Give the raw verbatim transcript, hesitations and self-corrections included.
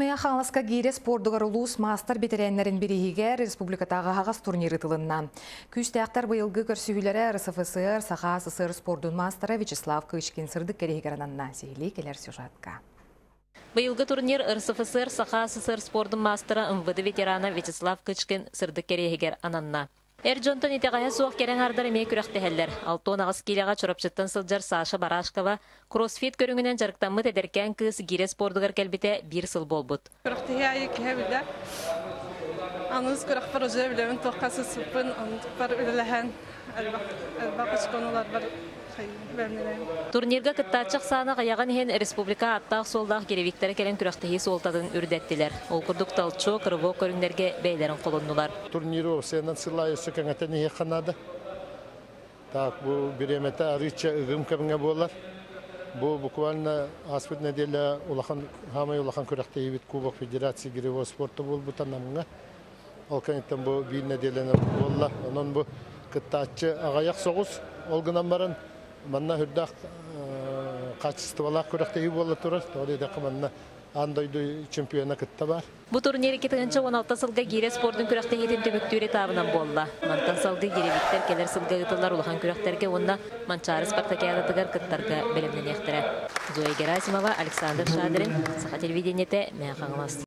Мәя Хаңласка гире спордугар улус мастер бетереннерин бирихиге республикатағы хагас турниры тылынна. Күстәқтар быйылгы көрсүгүләре эр эс эф эс эр Саха СССР спордун мастера Вячеслав Кычкин сырдык керегерананна сейли келер сюжетка. Быйылгы турнир эр эс эф эс эр Саха СССР спордун мастера эм вэ дэ ветерана Вячеслав Кычкин сырдык керегер ананна. Эр Джонтон итегая суақ керен ардар эмей күрәктәһәлләр. Алтон агыс килега чорапчыттан сылжар Саша Барашкова кроссфит көрүңүнөн жарыктанмы тедеркен кыз гире спордугар келбите бир сыл болбут. Күрәктәһәй кебедә. Аныз күрәк проje белән токасы супын антыпар үләһән. Албакыч конулар бар. Турнирга кыттачык саны каяган хен республика аттак солдак керевиктер келен күрәктәһи солтадын үрдәттиләр. Ол курдук талчо кырбо көрүңнәргә бәйләрен колоннулар. Турниру сенен сылай сөкәңәтен яханады. Так бу биремете арыча ыгым кемгә булар. Бу буквально аспыт неделя улахан хамай улахан күрәктәһи бит Кубок Федерация гиревой спорты бул бутанамга. Ол кәнтән бу бир неделяны булла. Онан бу кыттачы агаяк согус олгынан баран манна хүрдәк качестволар күрәктәһи була турыр. Тоды да кыманна андойду чемпиона кытта бар. Бу турнир ике мең он алты сылга гире спордун күрәктәһи төбөктүре табынан болла. Мантан салды гиревиктер келер сылга гытылар улахан күрәктәргә онда Манчары Спартакиада тыгар кыттарга белемнән яхтыра. Зоя Герасимова, Александр Шадрин, Саха телевидениете, Мәя Хаңлас.